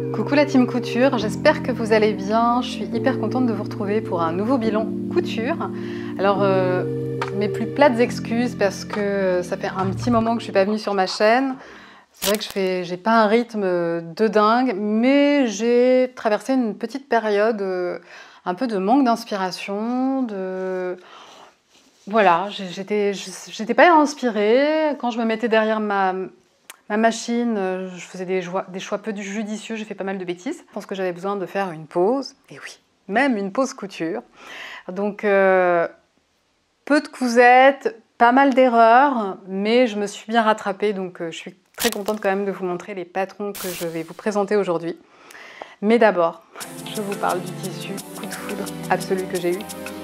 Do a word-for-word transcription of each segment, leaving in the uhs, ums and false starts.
Coucou la team couture, j'espère que vous allez bien. Je suis hyper contente de vous retrouver pour un nouveau bilan couture. Alors, euh, mes plus plates excuses parce que ça fait un petit moment que je suis pas venue sur ma chaîne. C'est vrai que je fais, j'ai pas un rythme de dingue, mais j'ai traversé une petite période euh, un peu de manque d'inspiration, de... Voilà, j'étais, j'étais pas inspirée. Quand je me mettais derrière ma... Ma machine, je faisais des choix, des choix peu judicieux, j'ai fait pas mal de bêtises. Je pense que j'avais besoin de faire une pause, et oui, même une pause couture. Donc, euh, peu de cousettes, pas mal d'erreurs, mais je me suis bien rattrapée, donc euh, je suis très contente quand même de vous montrer les patrons que je vais vous présenter aujourd'hui. Mais d'abord, je vous parle du tissu coup de foudre absolu que j'ai eu.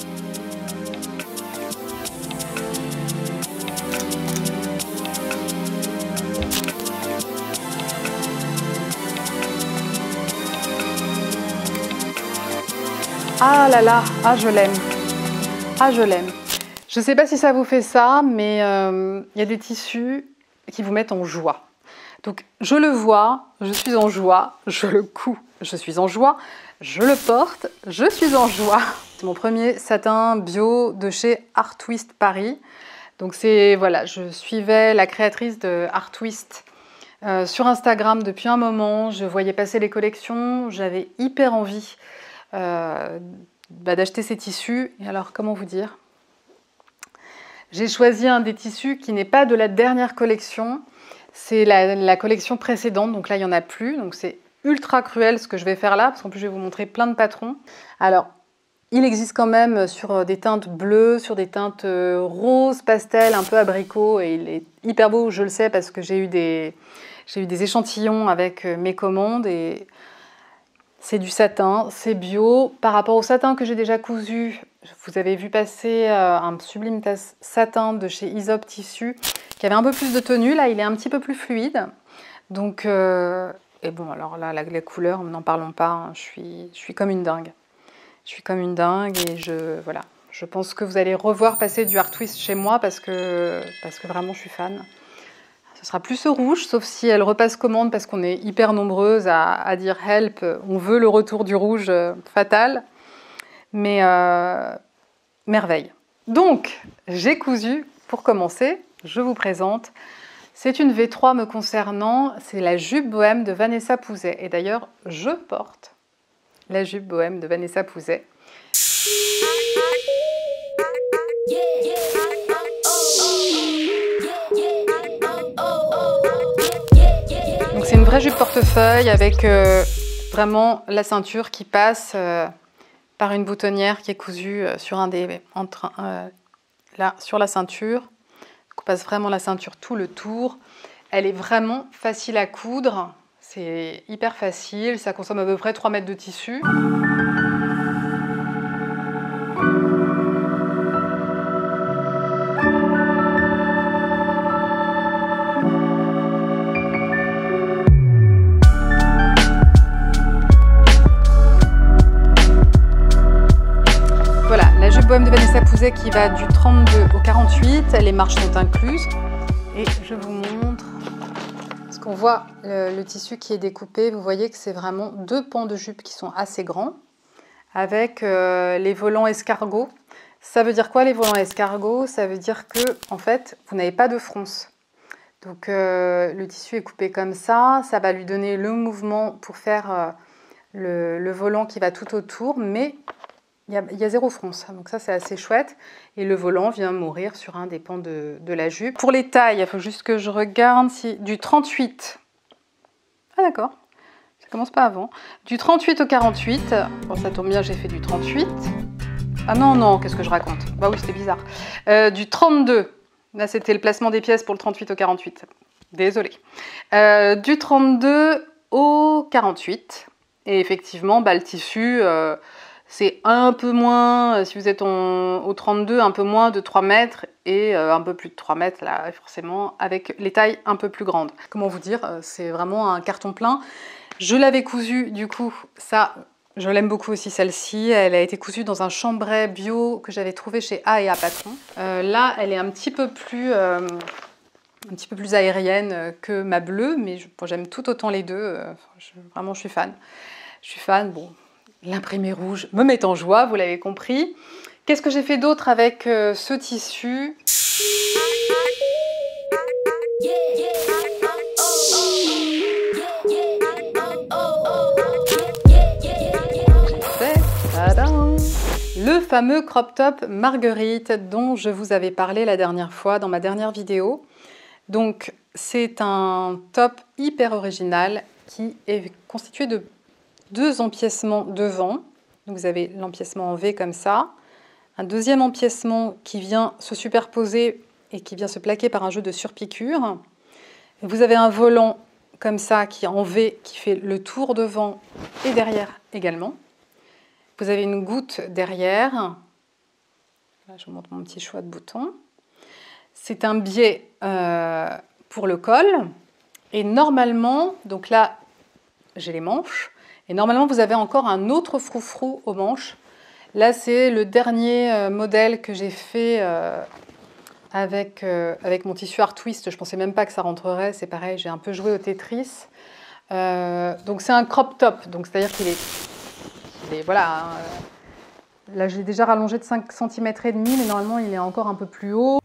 Ah là là, ah je l'aime, ah je l'aime. Je ne sais pas si ça vous fait ça, mais il euh, y a des tissus qui vous mettent en joie. Donc je le vois, je suis en joie, je le couds, je suis en joie, je le porte, je suis en joie. C'est mon premier satin bio de chez Artwist Paris. Donc c'est, voilà, je suivais la créatrice de Artwist euh, sur Instagram depuis un moment, je voyais passer les collections, j'avais hyper envie Euh, bah, d'acheter ces tissus. Et alors, comment vous dire? J'ai choisi un des tissus qui n'est pas de la dernière collection, c'est la, la collection précédente, donc là il n'y en a plus, donc c'est ultra cruel ce que je vais faire là, parce qu'en plus je vais vous montrer plein de patrons. Alors, il existe quand même sur des teintes bleues, sur des teintes roses, pastel, un peu abricot, et il est hyper beau, je le sais, parce que j'ai eu des, j'ai eu des échantillons avec mes commandes, et c'est du satin, c'est bio. Par rapport au satin que j'ai déjà cousu, vous avez vu passer un sublime satin de chez Aesop Tissu qui avait un peu plus de tenue. Là, il est un petit peu plus fluide. Donc, euh, et bon, alors là, la, la couleur, n'en parlons pas. Hein, je suis, je suis comme une dingue. Je suis comme une dingue et je, voilà. Je pense que vous allez revoir passer du Artwist chez moi parce que, parce que vraiment, je suis fan. Ce sera plus ce rouge, sauf si elle repasse commande parce qu'on est hyper nombreuses à, à dire « help », on veut le retour du rouge euh, fatal. Mais euh, merveille. Donc, j'ai cousu, pour commencer, je vous présente. C'est une V trois me concernant, c'est la jupe bohème de Vanessa Pouzet. Et d'ailleurs, je porte la jupe bohème de Vanessa Pouzet. C'est une vraie jupe portefeuille avec euh, vraiment la ceinture qui passe euh, par une boutonnière qui est cousue euh, sur un des entre euh, là sur la ceinture. Donc on passe vraiment la ceinture tout le tour. Elle est vraiment facile à coudre, c'est hyper facile, ça consomme à peu près trois mètres de tissu. Bohème de Vanessa Pouzet qui va du trente-deux au quarante-huit, les marches sont incluses. Et je vous montre, parce qu'on voit le, le tissu qui est découpé, vous voyez que c'est vraiment deux pans de jupe qui sont assez grands, avec euh, les volants escargots. Ça veut dire quoi les volants escargots? Ça veut dire que, en fait, vous n'avez pas de fronce. Donc euh, le tissu est coupé comme ça, ça va lui donner le mouvement pour faire euh, le, le volant qui va tout autour, mais Il y, a, il y a zéro fronce, donc ça c'est assez chouette. Et le volant vient mourir sur un des pans de, de la jupe. Pour les tailles, il faut juste que je regarde si du trente-huit. Ah d'accord, ça commence pas avant. Du trente-huit au quarante-huit. Bon, ça tombe bien, j'ai fait du trente-huit. Ah non, non, qu'est-ce que je raconte? Bah oui, c'était bizarre. Euh, du trente-deux. Là, c'était le placement des pièces pour le trente-huit au quarante-huit. Désolée. Euh, du trente-deux au quarante-huit. Et effectivement, bah, le tissu... Euh, c'est un peu moins, si vous êtes en, au trente-deux, un peu moins de trois mètres et euh, un peu plus de trois mètres, là, forcément, avec les tailles un peu plus grandes. Comment vous dire, c'est vraiment un carton plein. Je l'avais cousue, du coup, ça, je l'aime beaucoup aussi, celle-ci. Elle a été cousue dans un chambray bio que j'avais trouvé chez A et A Patron. Euh, là, elle est un petit peu plus... Euh, un petit peu plus aérienne que ma bleue, mais j'aime tout autant les deux. Je, vraiment, je suis fan. Je suis fan. Bon, l'imprimé rouge me met en joie, vous l'avez compris. Qu'est-ce que j'ai fait d'autre avec euh, ce tissu? Le fameux crop top Marguerite dont je vous avais parlé la dernière fois dans ma dernière vidéo. Donc c'est un top hyper original qui est constitué de deux empiècements devant. Donc vous avez l'empiècement en V comme ça, un deuxième empiècement qui vient se superposer et qui vient se plaquer par un jeu de surpiqûre. Vous avez un volant comme ça qui est en V qui fait le tour devant et derrière également. Vous avez une goutte derrière. Là, je vous montre mon petit choix de bouton. C'est un biais euh, pour le col. Et normalement, donc là, j'ai les manches. Et normalement, vous avez encore un autre froufrou aux manches. Là, c'est le dernier euh, modèle que j'ai fait euh, avec, euh, avec mon tissu Art Twist. Je ne pensais même pas que ça rentrerait. C'est pareil, j'ai un peu joué au Tetris. Euh, donc, c'est un crop top. Donc, c'est-à-dire qu'il est... Et voilà, là je l'ai déjà rallongé de cinq centimètres et demi, mais normalement il est encore un peu plus haut.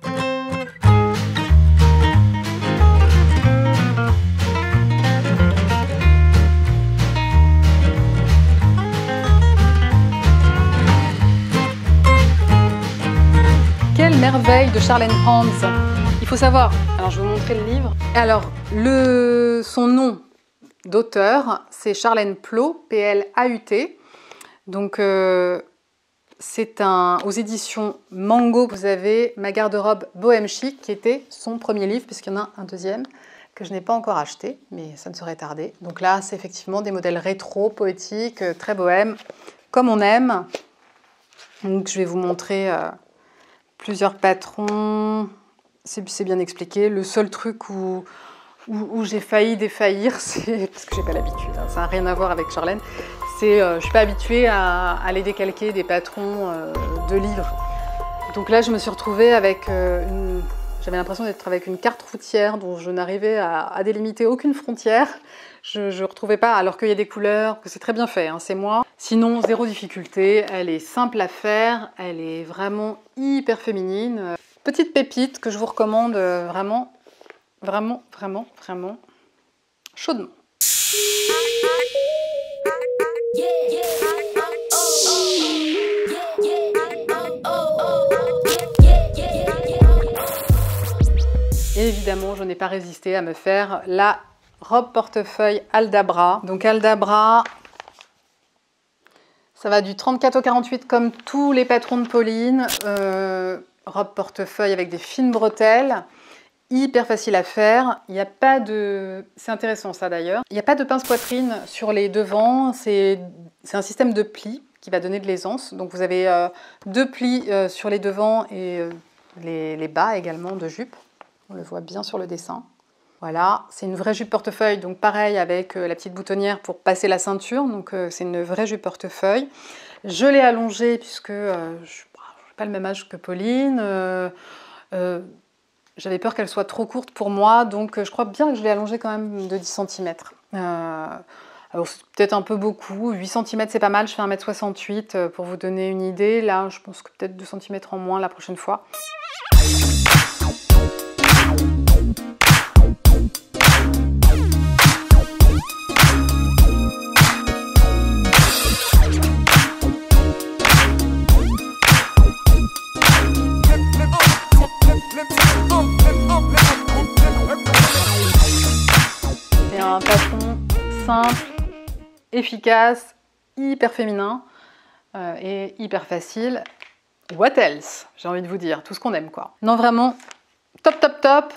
Quelle merveille de Charlene Hans! Il faut savoir, alors je vais vous montrer le livre. Alors, le, son nom d'auteur, c'est Charlene Plaut, P L A U T. Donc, euh, c'est un aux éditions Mango. Vous avez Ma garde-robe Bohème Chic, qui était son premier livre, puisqu'il y en a un deuxième que je n'ai pas encore acheté, mais ça ne saurait tarder. Donc là, c'est effectivement des modèles rétro, poétiques, très bohèmes, comme on aime. Donc, je vais vous montrer euh, plusieurs patrons. C'est bien expliqué. Le seul truc où... où, où j'ai failli défaillir, c'est parce que j'ai pas l'habitude, hein, ça n'a rien à voir avec Charlene, c'est euh, je suis pas habituée à, à aller décalquer des patrons euh, de livres. Donc là, je me suis retrouvée avec euh, une... J'avais l'impression d'être avec une carte routière dont je n'arrivais à, à délimiter aucune frontière. Je ne retrouvais pas, alors qu'il y a des couleurs, que c'est très bien fait, hein, c'est moi. Sinon, zéro difficulté, elle est simple à faire, elle est vraiment hyper féminine. Petite pépite que je vous recommande euh, vraiment. Vraiment, vraiment, vraiment chaudement. Et évidemment, je n'ai pas résisté à me faire la robe portefeuille Aldabra. Donc Aldabra, ça va du trente-quatre au quarante-huit comme tous les patrons de Pauline. Euh, robe portefeuille avec des fines bretelles. Hyper facile à faire, il n'y a pas de... C'est intéressant ça d'ailleurs. Il n'y a pas de pince-poitrine sur les devants, c'est un système de plis qui va donner de l'aisance. Donc vous avez euh, deux plis euh, sur les devants et euh, les, les bas également de jupe. On le voit bien sur le dessin. Voilà, c'est une vraie jupe portefeuille, donc pareil avec euh, la petite boutonnière pour passer la ceinture. Donc euh, c'est une vraie jupe portefeuille. Je l'ai allongée puisque euh, je n'ai pas le même âge que Pauline. Euh, euh, J'avais peur qu'elle soit trop courte pour moi, donc je crois bien que je l'ai allongée quand même de dix centimètres. Euh, alors c'est peut-être un peu beaucoup, huit centimètres c'est pas mal, je fais un mètre soixante-huit pour vous donner une idée. Là, je pense que peut-être deux centimètres en moins la prochaine fois. Un patron simple, efficace, hyper féminin euh, et hyper facile. What else? J'ai envie de vous dire, tout ce qu'on aime quoi. Non vraiment, top top top.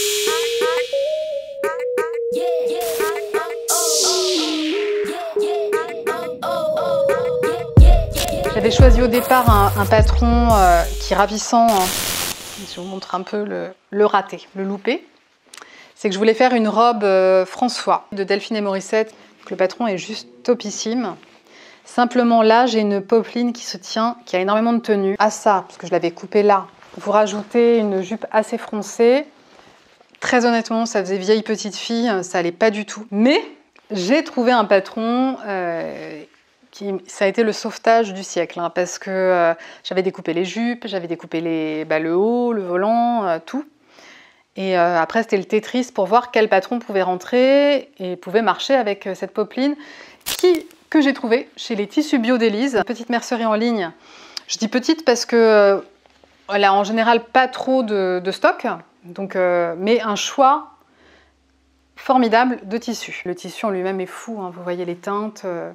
J'avais choisi au départ un, un patron euh, qui est ravissant. Hein. Je vous montre un peu le, le raté, le loupé. C'est que je voulais faire une robe euh, François de Delphine et Morissette. Le patron est juste topissime. Simplement là, j'ai une popeline qui se tient, qui a énormément de tenue. À ça, parce que je l'avais coupé là, vous rajoutez une jupe assez froncée. Très honnêtement, ça faisait vieille petite fille, ça allait pas du tout. Mais j'ai trouvé un patron euh, qui, ça a été le sauvetage du siècle, hein, parce que euh, j'avais découpé les jupes, j'avais découpé les, bah, le haut, le volant, euh, tout. Et euh, après, c'était le Tetris pour voir quel patron pouvait rentrer et pouvait marcher avec euh, cette popeline qui, que j'ai trouvée chez les tissus bio d'Élise, petite mercerie en ligne. Je dis petite parce que euh, elle a en général pas trop de, de stock, donc, euh, mais un choix formidable de tissu. Le tissu en lui-même est fou, hein, vous voyez les teintes euh,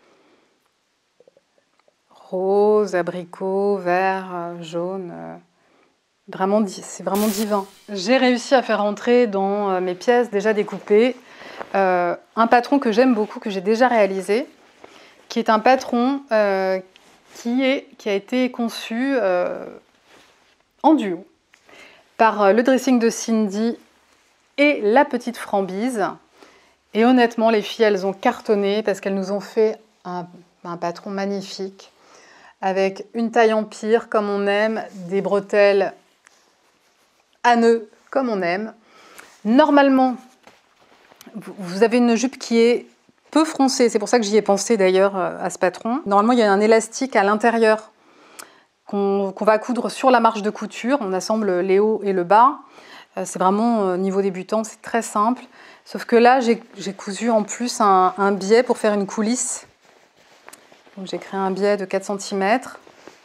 rose, abricot, vert, euh, jaune. Euh, vraiment, c'est vraiment divin. J'ai réussi à faire entrer dans euh, mes pièces déjà découpées euh, un patron que j'aime beaucoup, que j'ai déjà réalisé, qui est un patron euh, qui, est, qui a été conçu euh, en duo par le dressing de Cindy et la petite Frambise. Et honnêtement, les filles, elles ont cartonné parce qu'elles nous ont fait un, un patron magnifique avec une taille empire comme on aime, des bretelles à nœuds comme on aime. Normalement, vous avez une jupe qui est peu froncée, c'est pour ça que j'y ai pensé d'ailleurs à ce patron. Normalement, il y a un élastique à l'intérieur qu'on qu'on va coudre sur la marge de couture. On assemble les hauts et le bas. C'est vraiment niveau débutant, c'est très simple. Sauf que là, j'ai cousu en plus un, un biais pour faire une coulisse. J'ai créé un biais de quatre centimètres.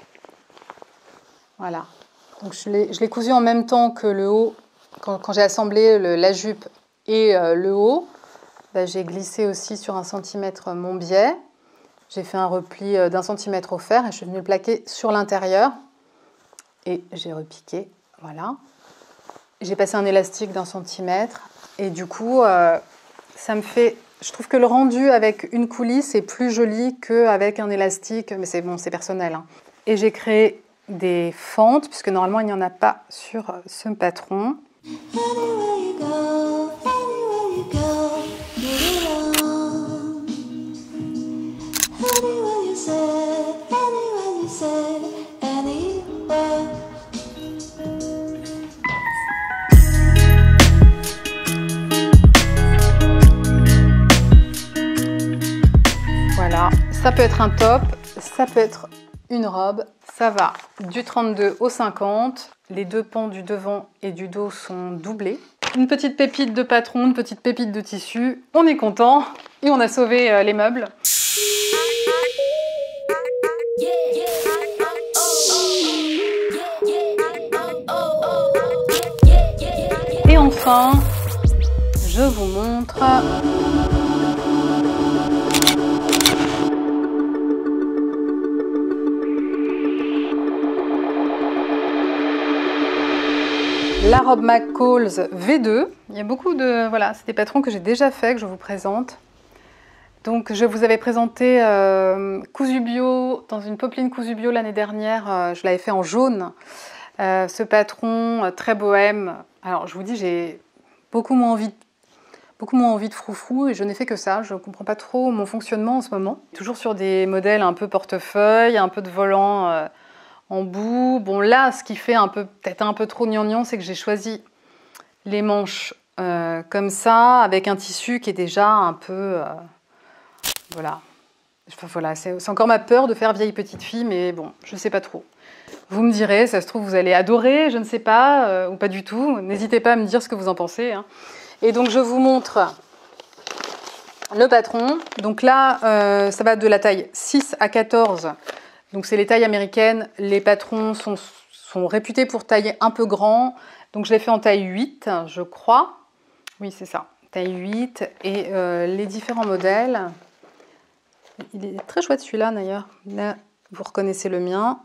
Voilà. Donc je l'ai cousu en même temps que le haut. Quand, quand j'ai assemblé le, la jupe et euh, le haut, ben, j'ai glissé aussi sur un centimètre mon biais. J'ai fait un repli d'un centimètre au fer et je suis venue le plaquer sur l'intérieur. Et j'ai repiqué, voilà. J'ai passé un élastique d'un centimètre. Et du coup, euh, ça me fait... Je trouve que le rendu avec une coulisse est plus joli qu'avec un élastique. Mais c'est bon, c'est personnel, hein. Et j'ai créé des fentes, puisque normalement, il n'y en a pas sur ce patron. Voilà, ça peut être un top, ça peut être une robe, ça va du trente-deux au cinquante. Les deux pans du devant et du dos sont doublés. Une petite pépite de patron, une petite pépite de tissu. On est content et on a sauvé euh, les meubles. Et enfin, je vous montre la robe McCall's V deux. Il y a beaucoup de... Voilà, c'est des patrons que j'ai déjà fait, que je vous présente. Donc, je vous avais présenté euh, cousu bio, dans une popeline cousu bio l'année dernière. Euh, je l'avais fait en jaune. Euh, ce patron euh, très bohème. Alors, je vous dis, j'ai beaucoup moins envie de, beaucoup moins envie de froufrou et je n'ai fait que ça. Je ne comprends pas trop mon fonctionnement en ce moment. Toujours sur des modèles un peu portefeuille, un peu de volant... Euh, en bout. Bon là, ce qui fait un peu peut-être un peu trop gnangnan, c'est que j'ai choisi les manches euh, comme ça, avec un tissu qui est déjà un peu... Euh, voilà. Enfin, voilà, c'est encore ma peur de faire vieille petite fille, mais bon, je sais pas trop. Vous me direz, ça se trouve, vous allez adorer, je ne sais pas, euh, ou pas du tout. N'hésitez pas à me dire ce que vous en pensez, hein. Et donc, je vous montre le patron. Donc là, euh, ça va de la taille six à quatorze. Donc c'est les tailles américaines, les patrons sont, sont réputés pour tailler un peu grand. Donc je l'ai fait en taille huit, je crois. Oui, c'est ça, taille huit. Et euh, les différents modèles, il est très chouette celui-là d'ailleurs. Là, vous reconnaissez le mien.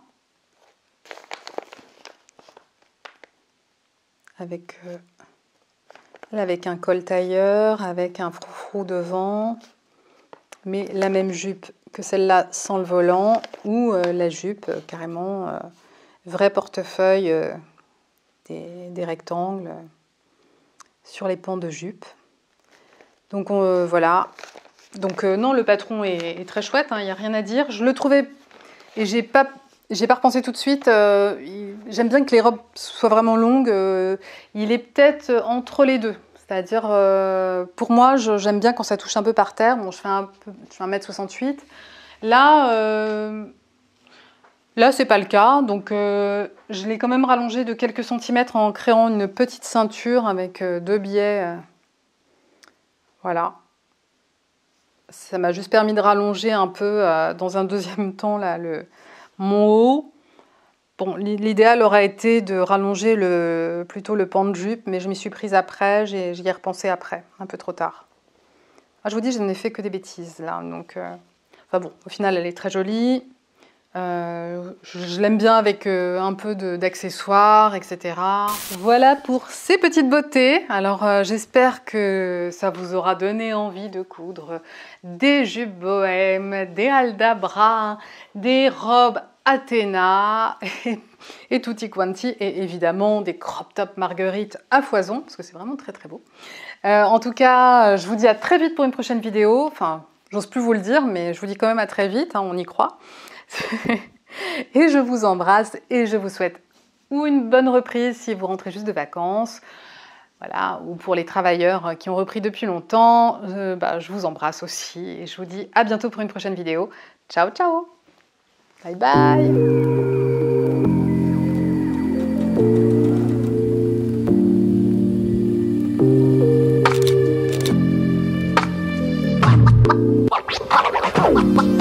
Avec, euh, là, avec un col tailleur, avec un froufrou devant. Mais la même jupe que celle-là sans le volant, ou euh, la jupe euh, carrément euh, vrai portefeuille, euh, des, des rectangles euh, sur les pans de jupe. Donc euh, voilà. Donc euh, non, le patron est, est très chouette, hein, il n'y a rien à dire. Je le trouvais, et j'ai pas, j'ai pas repensé tout de suite. Euh, J'aime bien que les robes soient vraiment longues. Euh, il est peut-être entre les deux. C'est-à-dire, euh, pour moi, j'aime bien quand ça touche un peu par terre. Bon, je fais un, peu, je fais un mètre soixante-huit. Là, euh, là c'est pas le cas. Donc, euh, je l'ai quand même rallongé de quelques centimètres en créant une petite ceinture avec euh, deux biais. Euh, voilà. Ça m'a juste permis de rallonger un peu, euh, dans un deuxième temps, là, le, mon haut. Bon, l'idéal aurait été de rallonger le, plutôt le pan de jupe, mais je m'y suis prise après, j'y ai repensé après, un peu trop tard. Ah, je vous dis, je n'ai fait que des bêtises, là. Donc, euh, enfin bon, au final, elle est très jolie. Euh, je je l'aime bien avec euh, un peu d'accessoires, et cetera. Voilà pour ces petites beautés. Alors, euh, j'espère que ça vous aura donné envie de coudre des jupes bohèmes, des aldabras, des robes Athéna et, et tutti quanti, et évidemment des crop top marguerite à foison, parce que c'est vraiment très très beau. Euh, en tout cas, je vous dis à très vite pour une prochaine vidéo. Enfin, j'ose plus vous le dire, mais je vous dis quand même à très vite, hein, on y croit. Et je vous embrasse et je vous souhaite ou une bonne reprise si vous rentrez juste de vacances, voilà, ou pour les travailleurs qui ont repris depuis longtemps, euh, bah, je vous embrasse aussi et je vous dis à bientôt pour une prochaine vidéo. Ciao, ciao! Bye bye!